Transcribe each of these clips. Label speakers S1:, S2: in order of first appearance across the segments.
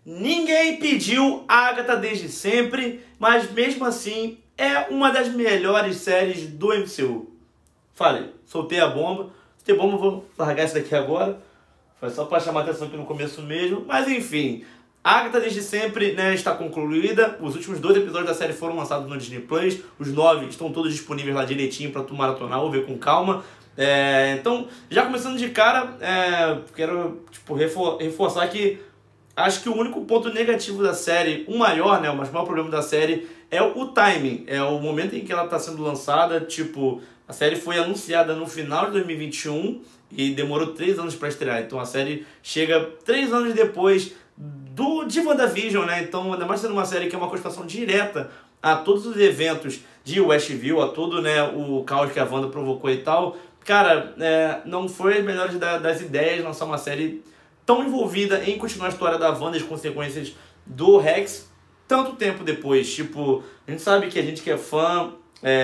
S1: Ninguém pediu Agatha desde sempre, mas mesmo assim é uma das melhores séries do MCU. Falei, soltei a bomba. Soltei a bomba, vou largar isso daqui agora. Foi só para chamar a atenção aqui no começo mesmo. Mas enfim, Agatha desde sempre, né, está concluída. Os últimos 2 episódios da série foram lançados no Disney Plus. Os 9 estão todos disponíveis lá direitinho para tu maratonar ou ver com calma. Então, já começando de cara, quero reforçar que acho que o único ponto negativo da série, o maior, né, o maior problema da série é o timing, é o momento em que ela está sendo lançada. Tipo, a série foi anunciada no final de 2021 e demorou 3 anos para estrear. Então a série chega 3 anos depois de WandaVision, né? Então, ainda mais sendo uma série que é uma continuação direta a todos os eventos de Westview, a todo, né, o caos que a Wanda provocou e tal. Cara, não foi a melhor das ideias lançar uma série tão envolvida em continuar a história da Wanda e as consequências do Rex tanto tempo depois. Tipo, a gente sabe que a gente que é fã,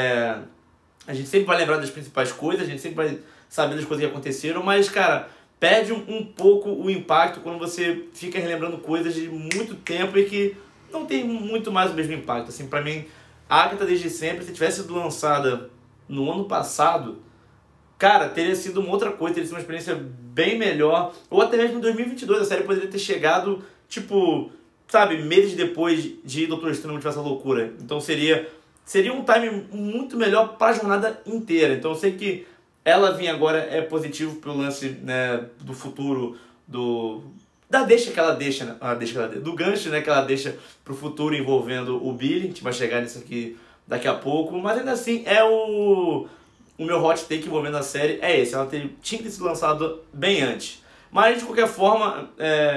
S1: a gente sempre vai lembrar das principais coisas, a gente sempre vai saber das coisas que aconteceram, mas, cara, perde um pouco o impacto quando você fica relembrando coisas de muito tempo e que não tem muito mais o mesmo impacto. Assim, pra mim, a Agatha desde sempre, se tivesse sido lançada no ano passado, cara, teria sido uma outra coisa, teria sido uma experiência bem melhor. Ou até mesmo em 2022, a série poderia ter chegado, tipo, sabe, meses depois de Doutor Estranho Multiverso da Loucura. Então seria um time muito melhor para a jornada inteira. Então eu sei que ela vir agora é positivo pelo lance, né, do futuro, da deixa que ela deixa, né? Do gancho, né, que ela deixa pro futuro envolvendo o Billy. A gente vai chegar nisso aqui daqui a pouco. Mas ainda assim, o meu hot take envolvendo a série é esse. Ela tinha que ter sido lançada bem antes. Mas, de qualquer forma,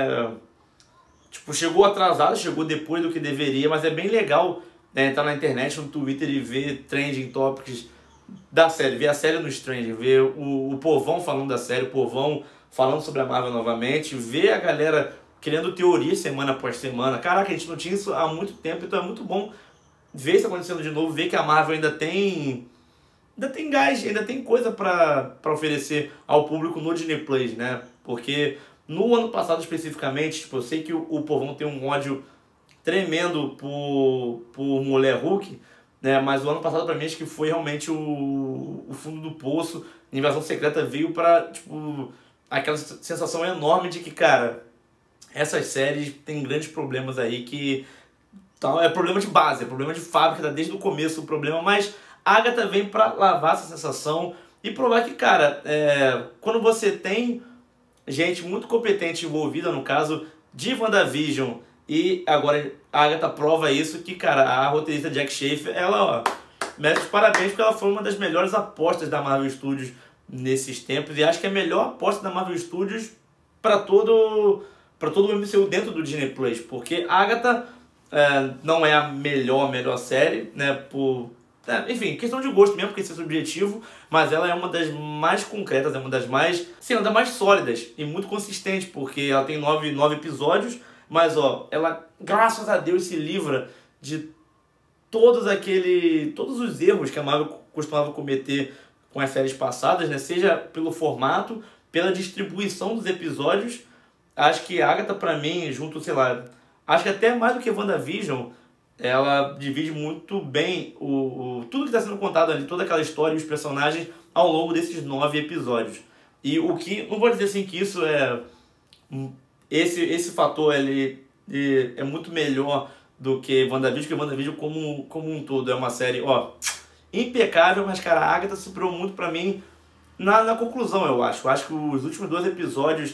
S1: tipo, chegou atrasado, chegou depois do que deveria. Mas é bem legal, né, entrar na internet, no Twitter e ver trending topics da série. Ver a série no Strange, ver o povão falando da série, o povão falando sobre a Marvel novamente. Ver a galera criando teorias semana após semana. Caraca, a gente não tinha isso há muito tempo, então é muito bom ver isso acontecendo de novo. Ver que a Marvel ainda tem gás, ainda tem coisa pra oferecer ao público no Disney Plus, né? Porque no ano passado especificamente, tipo, eu sei que o povão tem um ódio tremendo por Mulher Hulk, né? Mas o ano passado pra mim acho que foi realmente o fundo do poço. Invasão Secreta veio pra, tipo, aquela sensação enorme de que, cara, essas séries têm grandes problemas aí que... Então, é problema de base, é problema de fábrica, tá desde o começo o problema, mas a Agatha vem pra lavar essa sensação e provar que, cara, quando você tem gente muito competente envolvida, no caso de WandaVision, e agora a Agatha prova isso, que, cara, a roteirista Jack Schaefer, ela, ó, merece os parabéns, porque ela foi uma das melhores apostas da Marvel Studios nesses tempos, e acho que é a melhor aposta da Marvel Studios para todo o MCU dentro do Disney Plus, porque a Agatha não é a melhor série, né, enfim, questão de gosto mesmo, porque esse é subjetivo, mas ela é uma das mais concretas, é uma das mais, sim, uma das mais sólidas e muito consistente, porque ela tem 9 episódios, mas, ó, ela, graças a Deus, se livra de todos os erros que a Marvel costumava cometer com as séries passadas, né, seja pelo formato, pela distribuição dos episódios. Acho que a Agatha, pra mim, junto, sei lá, acho que até mais do que WandaVision, ela divide muito bem tudo que está sendo contado ali, toda aquela história e os personagens ao longo desses 9 episódios. E o que, não vou dizer assim que isso esse fator ele é muito melhor do que WandaVision, porque WandaVision como um todo é uma série, ó, impecável, mas, cara, a Agatha superou muito pra mim na conclusão, eu acho. Eu acho que os últimos 2 episódios,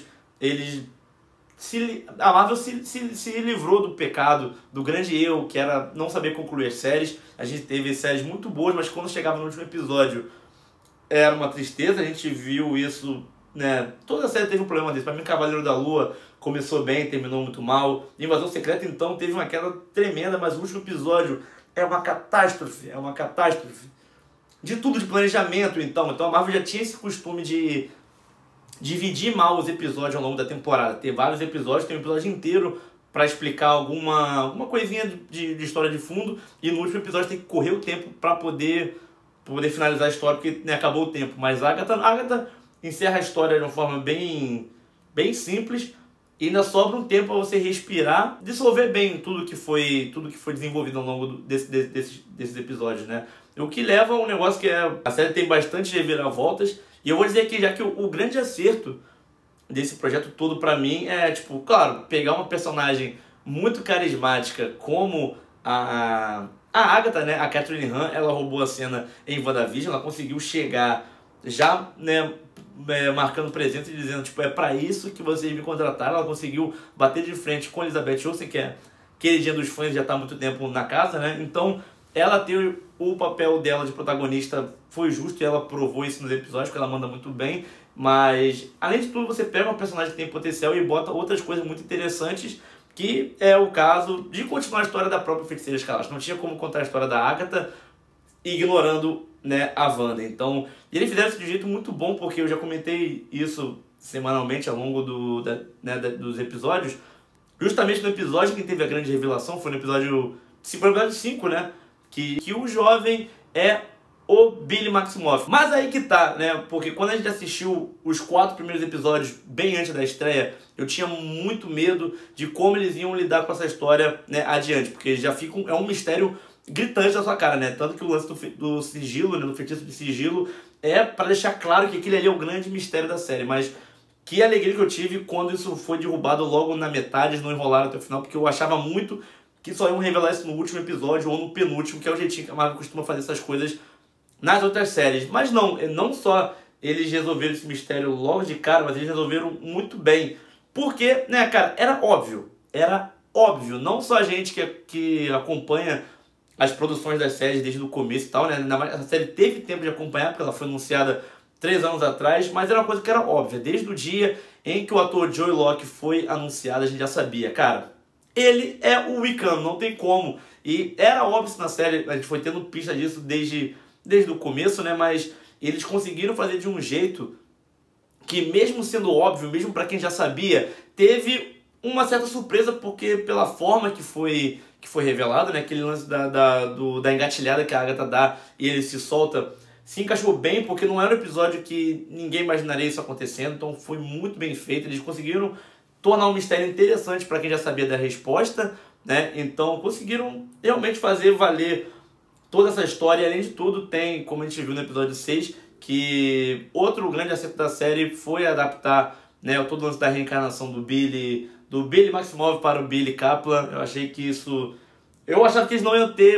S1: a Marvel se livrou do pecado, do grande erro que era não saber concluir as séries. A gente teve séries muito boas, mas quando chegava no último episódio era uma tristeza. A gente viu isso, né? Toda a série teve um problema desse. Pra mim, Cavaleiro da Lua começou bem, terminou muito mal. Invasão Secreta, então, teve uma queda tremenda, mas o último episódio é uma catástrofe. É uma catástrofe de tudo, de planejamento, então. Então a Marvel já tinha esse costume de dividir mal os episódios ao longo da temporada. Ter vários episódios, tem um episódio inteiro para explicar alguma coisinha de história de fundo, e no último episódio tem que correr o tempo para poder finalizar a história, porque, né, acabou o tempo. Mas a Agatha encerra a história de uma forma bem simples, E ainda sobra um tempo para você respirar, dissolver bem tudo que foi desenvolvido ao longo desses episódios, né? O que leva a um negócio que a série tem bastante reviravoltas. E eu vou dizer aqui, já que o grande acerto desse projeto todo pra mim é, tipo, claro, pegar uma personagem muito carismática como a Agatha, né? A Catherine Han, ela roubou a cena em WandaVision, ela conseguiu chegar já, né, marcando presença e dizendo, tipo, é pra isso que vocês me contrataram. Ela conseguiu bater de frente com Elizabeth Olsen, que é queridinha dos fãs, já tá há muito tempo na casa, né? Então, ela ter o papel dela de protagonista foi justo e ela provou isso nos episódios, porque ela manda muito bem. Mas, além de tudo, você pega uma personagem que tem potencial e bota outras coisas muito interessantes, que é o caso de continuar a história da própria Feiticeira Escarlate. Não tinha como contar a história da Agatha ignorando, né, a Wanda. Então, eles fizeram isso de um jeito muito bom, porque eu já comentei isso semanalmente ao longo dos episódios. Justamente no episódio que teve a grande revelação, foi no episódio 5, né? Que o jovem é o Billy Maximoff. Mas aí que tá, né? Porque quando a gente assistiu os 4 primeiros episódios bem antes da estreia, eu tinha muito medo de como eles iam lidar com essa história, né, adiante. Porque já fica é um mistério gritante na sua cara, né? Tanto que o lance do sigilo, né, do feitiço de sigilo, é pra deixar claro que aquele ali é o grande mistério da série. Mas que alegria que eu tive quando isso foi derrubado logo na metade, eles não enrolaram até o final, porque eu achava muito que só iam revelar isso no último episódio ou no penúltimo, que é o jeitinho que a Marvel costuma fazer essas coisas nas outras séries. Mas não só eles resolveram esse mistério logo de cara, mas eles resolveram muito bem. Porque, né, cara, era óbvio, não só a gente que acompanha as produções das séries desde o começo e tal, né, a série teve tempo de acompanhar, porque ela foi anunciada 3 anos atrás, mas era uma coisa que era óbvia. Desde o dia em que o ator Joey Locke foi anunciado, a gente já sabia, cara, ele é o Wiccan, não tem como. E era óbvio isso na série, a gente foi tendo pista disso desde o começo, né? Mas eles conseguiram fazer de um jeito que, mesmo sendo óbvio, mesmo pra quem já sabia, teve uma certa surpresa, porque pela forma que foi revelado, né? Aquele lance da engatilhada que a Agatha dá e ele se solta, se encaixou bem, porque não era um episódio que ninguém imaginaria isso acontecendo, então foi muito bem feito. Eles conseguiram tornar um mistério interessante para quem já sabia da resposta, né? Então conseguiram realmente fazer valer toda essa história. E além de tudo, tem, como a gente viu no episódio 6, que outro grande acerto da série foi adaptar, né, todo o lance da reencarnação do Billy Maximoff para o Billy Kaplan. Eu achei que isso... Eu achava que eles não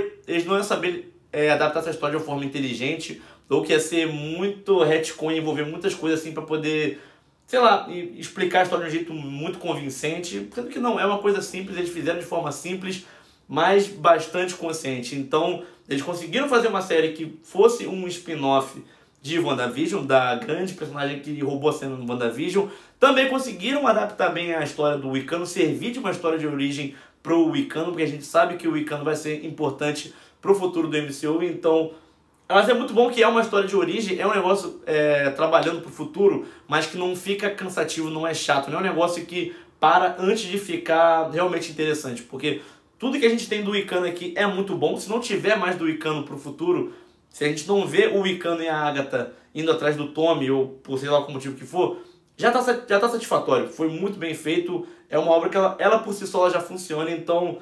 S1: iam saber adaptar essa história de uma forma inteligente, ou que ia ser muito retcon e envolver muitas coisas assim para poder, sei lá, explicar a história de um jeito muito convincente, sendo que não, é uma coisa simples, eles fizeram de forma simples, mas bastante consciente. Então, eles conseguiram fazer uma série que fosse um spin-off de WandaVision, da grande personagem que roubou a cena no WandaVision. Também conseguiram adaptar bem a história do Wiccan, servir de uma história de origem pro Wiccan, porque a gente sabe que o Wiccan vai ser importante pro futuro do MCU, então... Mas é muito bom que é uma história de origem, é um negócio trabalhando pro futuro, mas que não fica cansativo, não é chato, não é um negócio que para antes de ficar realmente interessante, porque tudo que a gente tem do Wiccan aqui é muito bom. Se não tiver mais do Wiccan pro futuro, se a gente não vê o Wiccan e a Agatha indo atrás do Tommy, ou por sei lá qual motivo que for, já tá satisfatório, foi muito bem feito, é uma obra que ela por si só ela já funciona, então...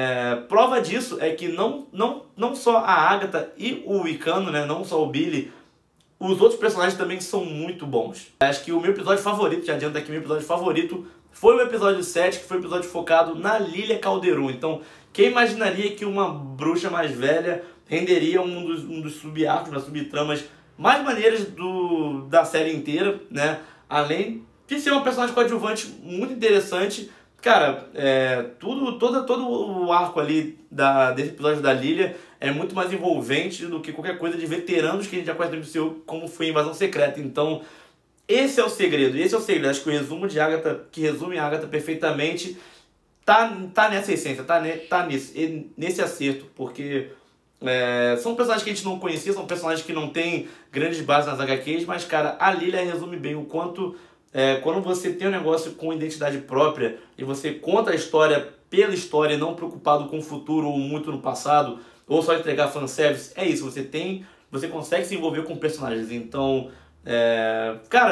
S1: prova disso é que não só a Agatha e o Wiccan, né, não só o Billy, os outros personagens também são muito bons. Acho que o meu episódio favorito, já adianta aqui, meu episódio favorito foi o episódio 7, que foi o episódio focado na Lilia Calderon. Então, quem imaginaria que uma bruxa mais velha renderia um dos sub-arcos, das subtramas mais maneiras da série inteira, né? Além de ser uma personagem coadjuvante muito interessante. Cara, todo o arco ali desse episódio da Lilia é muito mais envolvente do que qualquer coisa de veteranos que a gente já conhece do MCU, como foi Invasão Secreta. Então, esse é o segredo. Acho que o resumo de Agatha, que resume a Agatha perfeitamente, tá nessa essência, tá nesse acerto, porque são personagens que a gente não conhecia, são personagens que não têm grandes bases nas HQs, mas, cara, a Lilia resume bem o quanto... quando você tem um negócio com identidade própria e você conta a história pela história, não preocupado com o futuro ou muito no passado, ou só entregar fanservice, é isso, você consegue se envolver com personagens. Então, cara,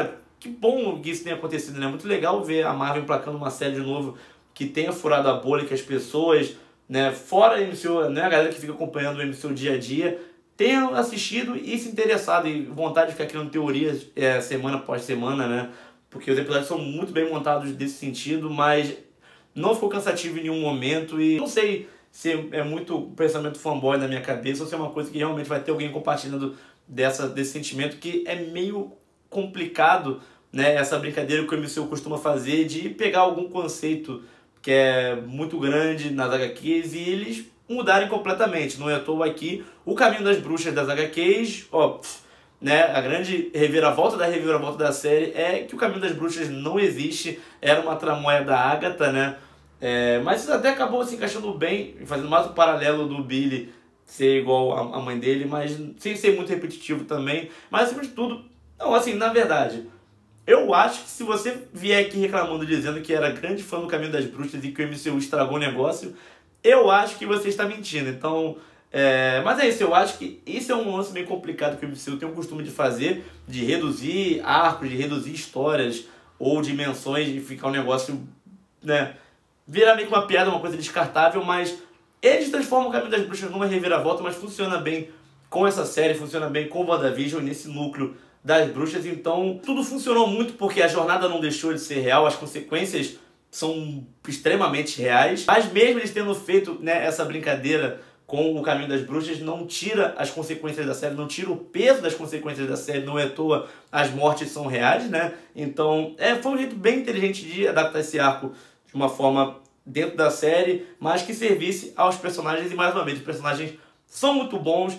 S1: que bom que isso tenha acontecido, né? Muito legal ver a Marvel emplacando uma série de novo que tenha furado a bolha, que as pessoas, né, fora do MCU, né, a galera que fica acompanhando o MCU dia a dia, tenham assistido e se interessado, e vontade de ficar criando teorias semana após semana, né? Porque os episódios são muito bem montados desse sentido, mas não ficou cansativo em nenhum momento, e não sei se é muito pensamento fanboy na minha cabeça ou se é uma coisa que realmente vai ter alguém compartilhando desse sentimento, que é meio complicado, né, essa brincadeira que o MCU costuma fazer de pegar algum conceito que é muito grande nas HQs e eles mudarem completamente. Não é à toa aqui o caminho das bruxas das HQs, ó, né, a grande reviravolta da série é que o caminho das bruxas não existe, era uma tramóia da Agatha, né, mas isso até acabou se encaixando bem, fazendo mais um paralelo do Billy ser igual a mãe dele, mas sem ser muito repetitivo também. Mas acima de tudo, não, assim, na verdade, eu acho que se você vier aqui reclamando, dizendo que era grande fã do Caminho das Bruxas e que o MCU estragou o negócio, eu acho que você está mentindo. Então, mas é isso, eu acho que esse é um lance meio complicado que o MCU tem o costume de fazer, de reduzir arcos, de reduzir histórias ou dimensões, de ficar um negócio, né, virar meio que uma piada, uma coisa descartável, mas eles transformam o Caminho das Bruxas numa reviravolta, mas funciona bem com essa série, funciona bem com WandaVision, nesse núcleo das bruxas. Então tudo funcionou muito porque a jornada não deixou de ser real, as consequências são extremamente reais, mas mesmo eles tendo feito, né, essa brincadeira com o Caminho das Bruxas, não tira as consequências da série, não tira o peso das consequências da série, não é à toa as mortes são reais, né? Então foi um jeito bem inteligente de adaptar esse arco de uma forma dentro da série, mas que servisse aos personagens. E mais uma vez, os personagens são muito bons,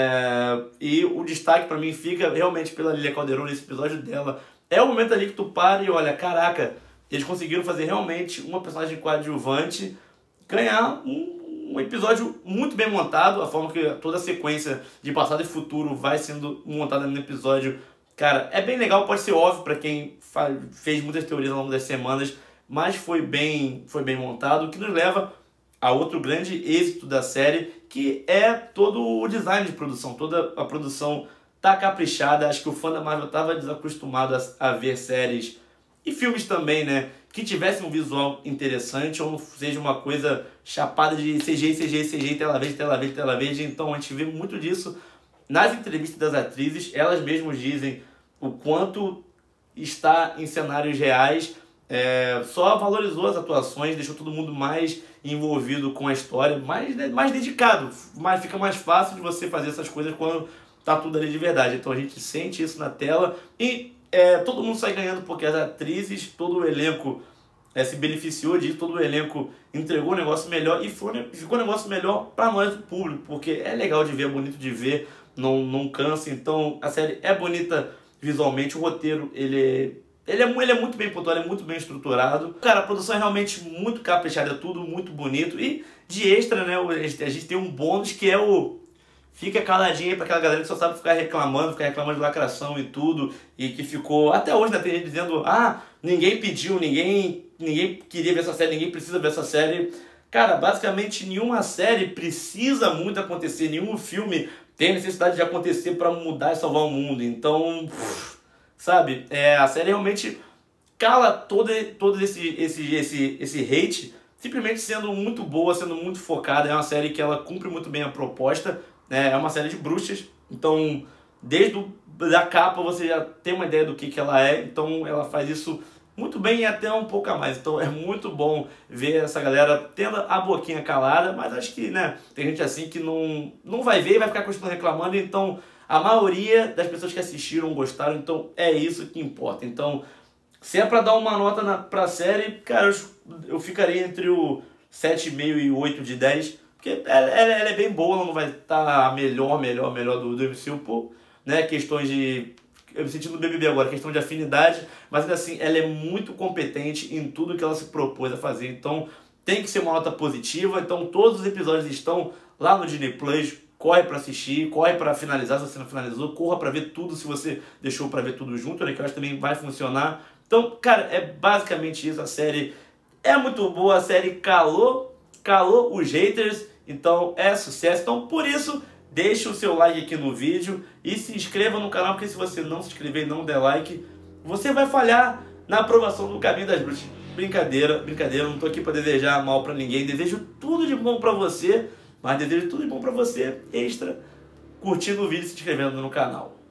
S1: e o destaque pra mim fica realmente pela Lilia Calderon nesse episódio dela. É o momento ali que tu para e olha, caraca, eles conseguiram fazer realmente uma personagem coadjuvante ganhar um episódio muito bem montado, a forma que toda a sequência de passado e futuro vai sendo montada no episódio. Cara, é bem legal, pode ser óbvio pra quem fez muitas teorias ao longo das semanas, mas foi bem montado, o que nos leva a outro grande êxito da série, que é todo o design de produção. Toda a produção tá caprichada. Acho que o fã da Marvel estava desacostumado a ver séries e filmes também, né, que tivessem um visual interessante, ou seja uma coisa chapada de CGI, tela verde. Então a gente vê muito disso nas entrevistas das atrizes. Elas mesmas dizem o quanto está em cenários reais. Só valorizou as atuações, deixou todo mundo mais envolvido com a história, mais dedicado, fica mais fácil de você fazer essas coisas quando tá tudo ali de verdade. Então a gente sente isso na tela e todo mundo sai ganhando porque as atrizes, todo o elenco se beneficiou disso, todo o elenco entregou um negócio melhor e ficou um negócio melhor para nós, do público, porque é legal de ver, é bonito de ver, não cansa. Então a série é bonita visualmente, o roteiro ele é muito bem pontuado, é muito bem estruturado. Cara, a produção é realmente muito caprichada, é tudo muito bonito. E de extra, né, a gente tem um bônus que é o fica caladinho aí pra aquela galera que só sabe ficar reclamando de lacração e tudo. E que ficou, até hoje, né, tem gente dizendo, ninguém pediu, ninguém queria ver essa série, ninguém precisa ver essa série. Cara, basicamente nenhuma série precisa muito acontecer, nenhum filme tem necessidade de acontecer pra mudar e salvar o mundo. Então, sabe, a série realmente cala todo esse hate, simplesmente sendo muito boa, sendo muito focada. É uma série que ela cumpre muito bem a proposta, né? É uma série de bruxas, então desde a capa você já tem uma ideia do que ela é, então ela faz isso muito bem e até um pouco a mais. Então é muito bom ver essa galera tendo a boquinha calada, mas acho que, né, tem gente assim que não vai ver e vai ficar continuando reclamando. Então a maioria das pessoas que assistiram gostaram, então é isso que importa. Então, se é pra dar uma nota pra série, cara, eu ficaria entre o 7,5 e 8 de 10, porque ela é bem boa, ela não vai estar a melhor do MCU, por, né, questões de... Eu me senti no BBB agora, questão de afinidade, mas assim, ela é muito competente em tudo que ela se propôs a fazer, então tem que ser uma nota positiva. Então todos os episódios estão lá no Disney Plus. Corre pra assistir, corre pra finalizar se você não finalizou, corra pra ver tudo se você deixou pra ver tudo junto, né, que eu acho que também vai funcionar. Então, cara, é basicamente isso. A série é muito boa, a série calou os haters, então é sucesso. Então, por isso, deixa o seu like aqui no vídeo e se inscreva no canal, porque se você não se inscrever e não der like, você vai falhar na aprovação do caminho das bruxas. Brincadeira, brincadeira, não tô aqui para desejar mal para ninguém, desejo tudo de bom para você, mas desejo tudo de bom para você extra, curtindo o vídeo e se inscrevendo no canal.